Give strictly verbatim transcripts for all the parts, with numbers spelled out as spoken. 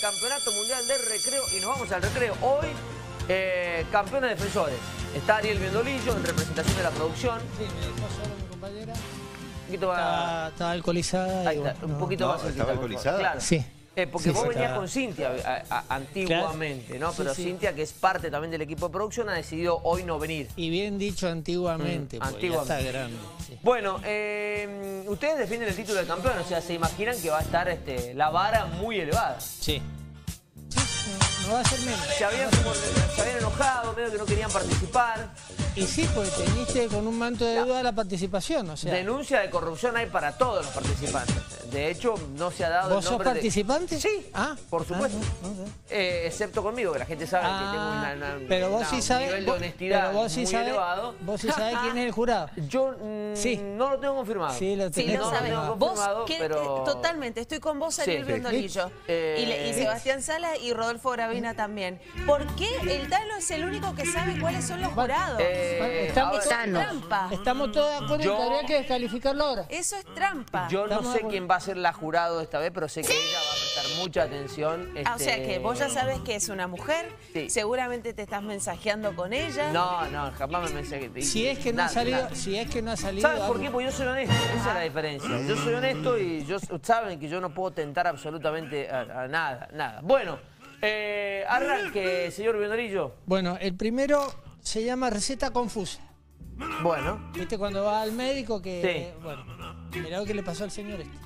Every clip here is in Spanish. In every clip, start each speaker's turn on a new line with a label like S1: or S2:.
S1: Campeonato Mundial de Recreo y nos vamos al recreo. Hoy, eh, campeones defensores. Está Ariel Biondolillo en representación de la producción.
S2: Sí, me dejó solo mi compañera.
S1: Un poquito más...
S2: Estaba, estaba alcoholizada.
S1: Ahí
S2: y
S1: está,
S2: bueno,
S1: un
S2: no.
S1: poquito
S3: No,
S1: más cerquita,
S3: ¿estaba
S1: por favor.
S3: alcoholizada?
S1: Claro.
S2: Sí.
S1: Eh, porque
S2: Sí,
S1: vos
S2: sí,
S1: venías
S2: estaba.
S1: con Cintia a, a, antiguamente, ¿no?
S2: Sí,
S1: Pero
S2: sí.
S1: Cintia, que es parte también del equipo de producción, ha decidido hoy no venir.
S2: Y bien dicho antiguamente,
S1: Mm,
S2: pues
S1: antiguamente.
S2: ya está grande. Sí.
S1: Bueno, eh, ustedes defienden el título de campeón, o sea, se imaginan que va a estar este, la vara muy elevada.
S2: Sí. Sí, no, no va a ser menos.
S1: Se habían, como- se habían enojado, medio que no querían participar.
S2: Y sí, pues teniste con un manto de duda la participación, o sea.
S1: Denuncia de corrupción hay para todos los participantes. De hecho, no se ha dado
S2: ¿Vos
S1: el
S2: sos
S1: nombre
S2: participante?
S1: de... Sí,
S2: Ah,
S1: por supuesto.
S2: ah, no, no sé.
S1: Eh, excepto conmigo, que la gente sabe
S2: Ah,
S1: que tengo una, una-
S2: pero vos
S1: una-
S2: sí
S1: un
S2: sabés,
S1: nivel de
S2: vos-
S1: honestidad
S2: pero vos sí
S1: muy
S2: sabés,
S1: elevado.
S2: vos sí sabés quién es el jurado.
S1: Yo mm,
S2: Sí.
S1: no lo tengo confirmado.
S2: Sí, lo
S4: Sí,
S2: tenés
S4: lo
S1: no,
S4: sabes.
S1: no, no,
S4: Vos,
S1: confirmado,
S4: que-
S1: pero-
S4: totalmente, estoy con vos, Ariel
S1: Sí.
S4: Biondolillo.
S1: Eh,
S4: Y, le- y Sebastián Sala y Rodolfo Gravina también. ¿Por qué el Tano es el único que sabe cuáles son los jurados?
S1: Eh,
S2: Estamos-
S4: Eso es
S1: ahora,
S4: trampa.
S2: Estamos todos de acuerdo
S1: Yo-
S2: en que habría que descalificarlo ahora.
S4: Eso es trampa.
S1: yo no
S2: Estamos de
S1: sé
S2: acuerdo.
S1: quién va a ser la jurado esta vez, pero sé que ella va a prestar mucha atención.
S4: Ah, o sea
S1: este,
S4: que vos ya sabes que es una mujer,
S1: Sí.
S4: seguramente te estás mensajeando con ella.
S1: No, no, jamás me pensé que...
S2: Si es que no
S1: nada,
S2: ha salido,
S1: nada.
S2: si es que no ha salido.
S1: ¿Sabes por
S2: algo-
S1: qué? Porque yo soy honesto, esa es la diferencia. Yo soy honesto y yo, saben que yo no puedo tentar absolutamente a, a nada, nada. Bueno, eh, arranque, señor Biondolillo.
S2: Bueno, el primero se llama receta confusa.
S1: Bueno,
S2: ¿Viste cuando va al médico que...
S1: Sí.
S2: Bueno, mirá lo que le pasó al señor este.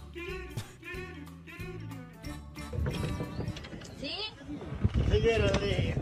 S5: ¿Sí?
S6: Señora de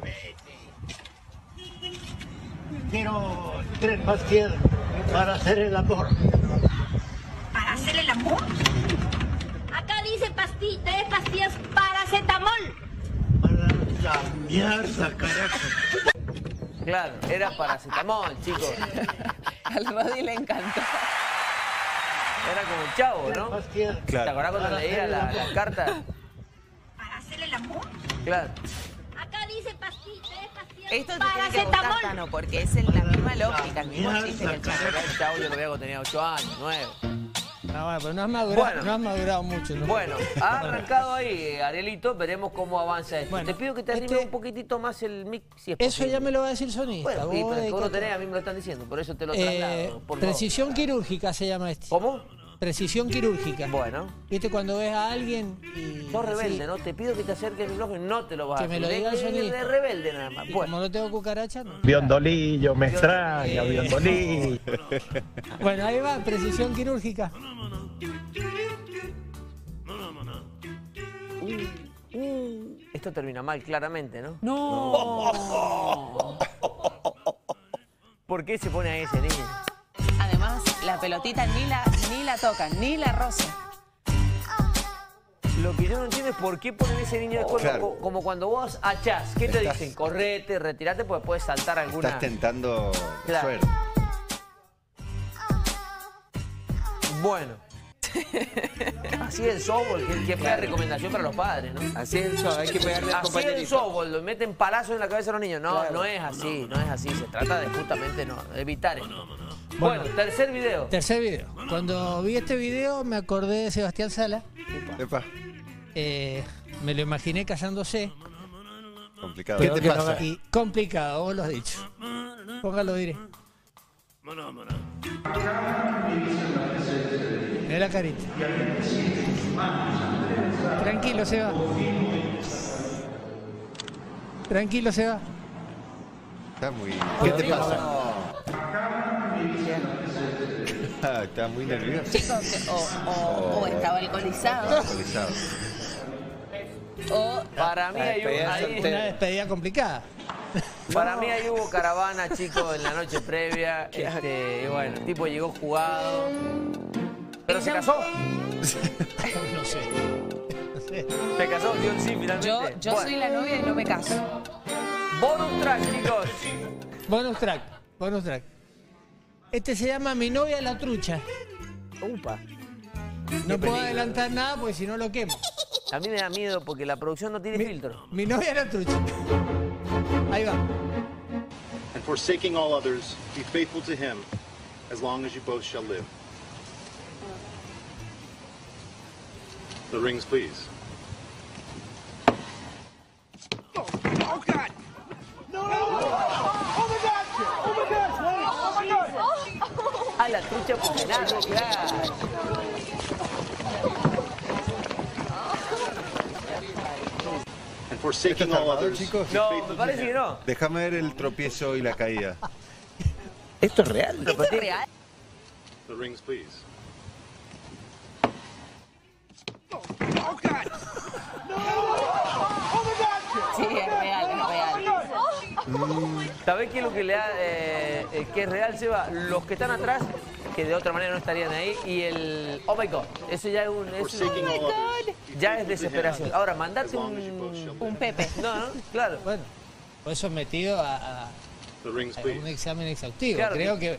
S6: quiero tres pastillas para hacer el amor.
S5: ¿Para hacer el amor? Acá dice pasti tres pastillas paracetamol.
S6: Para la mierda, carajo.
S1: claro, era paracetamol, chicos.
S4: Al Rodi le encantó.
S1: Era como el chavo, ¿no?
S6: Pastillas.
S1: ¿Te acordás cuando leía la, la carta?
S5: ¿Para hacer el amor?
S1: Claro.
S5: Acá dice pasti tres pastillas
S4: Esto te tiene que gustar,
S5: paracetamol.
S4: Tano, porque es en la misma lógica, el mismo chiste que el chavo.
S1: Era el chavo, yo lo veía cuando tenía ocho años, nueve.
S2: No, bueno, pero no has madurado,
S1: Bueno.
S2: no has madurado mucho. ¿no?
S1: Bueno, ha arrancado ahí, Arielito, veremos cómo avanza esto.
S2: Bueno,
S1: te pido que te arrimes
S2: este-
S1: un poquitito más el mic, si es
S2: Eso
S1: posible.
S2: ya me lo va a decir el sonista.
S1: Bueno, sí,
S2: vos
S1: pero es que vos lo
S2: dedicate.
S1: tenés, a mí me lo están diciendo, por eso te lo
S2: Eh,
S1: traslado, por favor.
S2: precisión quirúrgica se llama este.
S1: ¿Cómo?
S2: Precisión quirúrgica.
S1: Bueno.
S2: ¿Viste cuando ves a alguien y...
S1: Sos rebelde,
S2: sí,
S1: ¿no? Te pido que te acerques el micrófono y no te lo vas a
S2: Que me
S1: hacer.
S2: lo
S1: De-
S2: diga el
S1: de- de-
S2: sonista.
S1: de rebelde nada más.
S2: y
S1: Bueno.
S2: como no tengo cucaracha, no.
S6: Biondolillo, me extraña,
S2: Eh.
S6: Biondolillo.
S2: Bueno, ahí va, precisión quirúrgica.
S1: Uh, esto termina mal, claramente, ¿no?
S4: No.
S1: ¿Por qué se pone ahí ese niño?
S4: Además, la pelotita ni la, ni la tocan, ni la rozan.
S1: Lo que yo no entiendo es por qué ponen ese niño de cuerpo
S3: Claro.
S1: co- como cuando vos achás. ¿Qué te
S3: Estás-
S1: dicen? Correte, retirate, pues puedes saltar alguna...
S3: Estás tentando
S1: Claro.
S3: suerte.
S1: Bueno. Así es el softball, que, que fue la recomendación para los padres, ¿no?
S7: Así es eso, hay que pegarle al
S1: Así es el
S7: compañerito.
S1: softball, lo meten palazos en la cabeza a los niños. No,
S7: Claro.
S1: no es así, no es así. Se trata de justamente no, de evitar esto. Bueno, tercer video.
S2: Tercer video. Cuando vi este video me acordé de Sebastián Sala.
S3: Epa,
S2: Eh, me lo imaginé casándose.
S3: complicado.
S2: Pero
S3: ¿Qué te
S2: que no-
S3: pasa?
S2: y complicado, vos lo has dicho. Póngalo, diré. Mira la carita. Tranquilo, Seba. Tranquilo, Seba.
S3: Está muy... ¿Qué te pasa? Ah, está muy nervioso.
S4: Chicos, que- o, o- o estaba alcoholizado,
S3: Alcoholizado.
S4: o
S1: Para mí,
S7: La
S1: ahí,
S7: despedida
S1: ahí-
S2: Una despedida complicada.
S1: para mí ahí hubo caravana, chicos, en la noche previa. Este, y bueno, el tipo llegó jugado. Pero se casó.
S2: No sé. No sé.
S1: Se casó, dio un sí finalmente.
S4: yo, yo
S1: Bueno,
S4: soy la novia y no me caso.
S1: bonus track, chicos.
S2: Bonus track. Bonus track. Este se llama Mi novia la trucha.
S1: Upa.
S2: No puedo
S1: peligro.
S2: adelantar nada porque si no lo quemo.
S1: A mí me da miedo porque la producción no tiene
S2: Mi,
S1: filtro.
S2: mi novia la trucha. Ahí va.
S8: And forsaking all others, be faithful to him, as long as you both shall live. The rings, please.
S1: trucha porque nada, claro.
S8: And forsaking
S3: ¿Esto es
S8: all
S3: Salvador,
S8: others,
S3: chicos?
S8: be
S1: No,
S8: faithful
S1: me
S8: to
S1: parece
S8: him.
S1: que no.
S3: Déjame ver el tropiezo y la caída.
S7: ¿Esto es real?
S4: ¿Esto es real?
S8: The rings, please.
S4: Sí, es real, es real.
S1: ¿Sabés qué es lo que le da, eh, eh, que es real, Seba? Los que están atrás, que de otra manera no estarían ahí, y el oh my god, eso ya es un, es
S8: Forsaking
S1: un-
S8: all others, be
S1: ya es
S8: faithful to him,
S1: desesperación. Ahora,
S8: as
S1: mandate
S8: long as you both
S1: un,
S8: shall
S4: Un
S8: live.
S4: Pepe.
S1: no, no, claro.
S2: Bueno, fue sometido a, a-
S8: The rings,
S2: a
S8: please.
S2: un examen exhaustivo.
S1: Claro
S2: Creo que...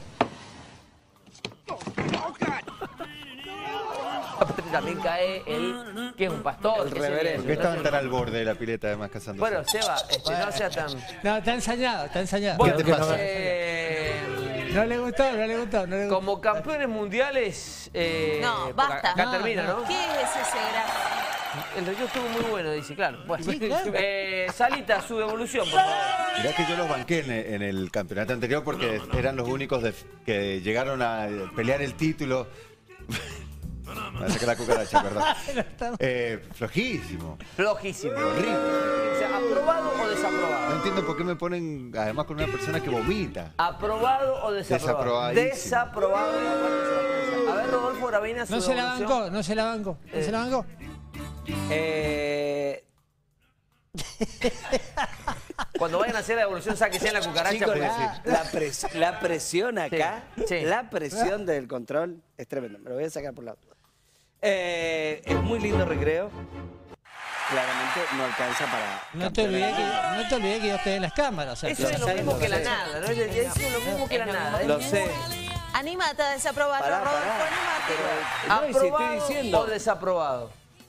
S1: Aparte también cae el que es un pastor.
S7: El
S1: qué sé yo,
S7: reverendo.
S3: ¿Por qué estaban
S1: entonces-
S3: tan al borde de la pileta además casándose?
S1: Bueno, Seba, este, no sea tan...
S2: No, está ensañado, está ensañado.
S1: Bueno,
S3: te pasa?
S1: eh,
S2: No le gustó, no le gustó, no le gustó.
S1: como campeones mundiales... eh,
S4: No,
S1: por
S4: basta.
S1: Acá
S2: No,
S1: termina,
S2: no.
S1: ¿no?
S4: ¿Qué es ese gran...?
S1: El recreo estuvo muy bueno, dice, claro. Bueno,
S2: Sí, claro.
S1: Eh, Salita, su devolución, por favor.
S3: Mirá que yo los banqué en, en el campeonato anterior porque eran los únicos de- que llegaron a pelear el título. Me va a sacar la cucaracha, perdón. Eh, flojísimo.
S1: Flojísimo.
S3: Horrible.
S1: O sea, ¿aprobado o
S3: No
S1: desaprobado?
S3: entiendo por qué me ponen además con una persona que vomita.
S1: ¿Aprobado o desaprobado?
S3: Desaprobadísimo.
S1: Desaprobado. de la parte de Sebastián. A ver, Rodolfo Gravina, su
S2: No se la
S1: devolución.
S2: bancó, no se la bancó, no
S1: Eh.
S2: se la bancó.
S7: Eh,
S1: Cuando vayan a hacer la devolución, sáquense en la cucaracha.
S7: chicos,
S1: porque-
S7: la, la pres- la presión acá,
S1: Sí, sí.
S7: la presión del control es tremenda. Me lo voy a sacar por lado. Eh, es muy lindo recreo. Claramente no alcanza para.
S2: No te olvides que, no te olvides que yo estoy en las cámaras. O sea,
S1: Eso es lo
S7: sé,
S1: mismo
S7: lo
S1: que la
S7: sé.
S1: nada, ¿no? Es es lo mismo que la nada.
S7: Lo sé.
S4: Anímate a desaprobarlo,
S7: Pará,
S4: Rodolfo,
S7: pará.
S4: anímate.
S7: No, y si estoy
S1: ¿Aprobado
S7: diciendo-
S1: o desaprobado?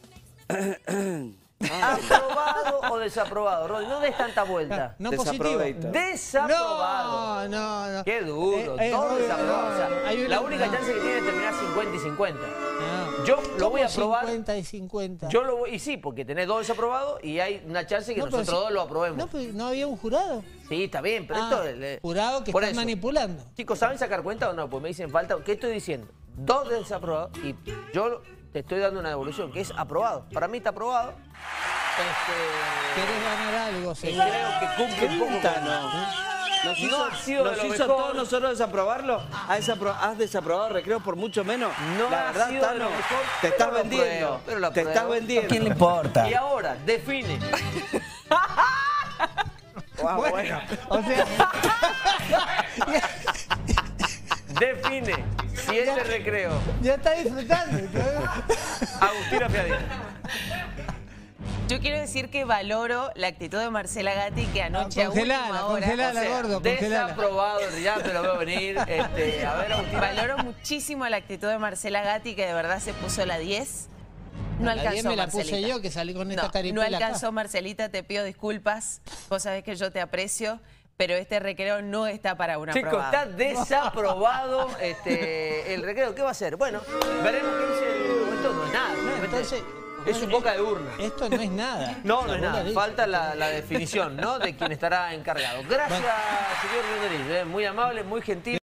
S1: ¿Aprobado o desaprobado? Rodri, no des tanta vuelta.
S2: no positivo.
S7: Desaprobadito.
S1: Desaprobado.
S2: No, no, no.
S1: Qué duro,
S2: Eh, eh,
S1: todo
S2: eh,
S1: desaprobado. O sea,
S2: hay una-
S1: la única
S2: no.
S1: chance que tiene es terminar cincuenta y cincuenta.
S2: No.
S1: Yo lo voy a
S2: ¿Cómo
S1: probar.
S2: cincuenta y cincuenta.
S1: Yo lo voy, y sí, porque tenés dos desaprobados y hay una chance que
S2: No, pero
S1: nosotros
S2: si-
S1: dos lo aprobemos.
S2: No, pero no había un jurado.
S1: Sí, está bien, pero
S2: Ah,
S1: esto... le-
S2: jurado que
S1: por
S2: está
S1: eso.
S2: manipulando.
S1: Chicos, ¿saben sacar cuenta o no? Pues me dicen falta. ¿Qué estoy diciendo? Dos desaprobados y yo te estoy dando una devolución que es aprobado. Para mí está aprobado. Este,
S2: ¿Querés ganar algo?
S1: y
S2: señor?
S1: creo que cumple un poco
S7: Puta,
S1: con-
S7: no. Nos
S1: No
S7: hizo,
S1: ha sido de
S7: nos
S1: lo
S7: hizo
S1: mejor.
S7: todos nosotros desaprobarlo. ¿Has, desapro- has desaprobado recreo por mucho menos?
S1: No
S7: La
S1: ha
S7: verdad,
S1: sido de
S7: Tano,
S1: lo mejor,
S7: te
S1: pero
S7: estás
S1: lo
S7: vendiendo.
S1: apruebo, pero lo
S7: te
S1: apruebo.
S7: estás vendiendo.
S1: ¿A quién le
S7: importa?
S1: Y ahora, define.
S7: Wow, bueno.
S2: O sea,
S1: Define si este recreo.
S2: ya está disfrutando.
S1: Agustina Fiadina.
S4: Yo quiero decir que valoro la actitud de Marcela Gatti, que anoche a
S2: Congelala,
S4: última hora...
S2: congelala,
S1: O sea,
S2: gordo, congelala.
S1: Desaprobado, ya te lo veo venir. Este, a ver, Agustina.
S4: Valoro muchísimo la actitud de Marcela Gatti, que de verdad se puso la diez. No
S2: La
S4: alcanzó,
S2: diez me la puse
S4: Marcelita.
S2: yo, que salí con esta
S4: No,
S2: caripela
S4: no
S2: acá.
S4: alcanzó, Marcelita, te pido disculpas. Vos sabés que yo te aprecio, pero este recreo no está para una
S1: Chicos,
S4: aprobada.
S1: está desaprobado este, el recreo. ¿Qué va a hacer? Bueno, veremos qué dice el... Esto no es nada. simplemente
S2: entonces,
S1: es un boca de urna.
S2: Esto no es nada.
S1: No, no es
S2: Vos
S1: nada.
S2: lo dices.
S1: Falta la, la definición, ¿no? De quién estará encargado. Gracias, señor Leonel. Muy amable, muy gentil.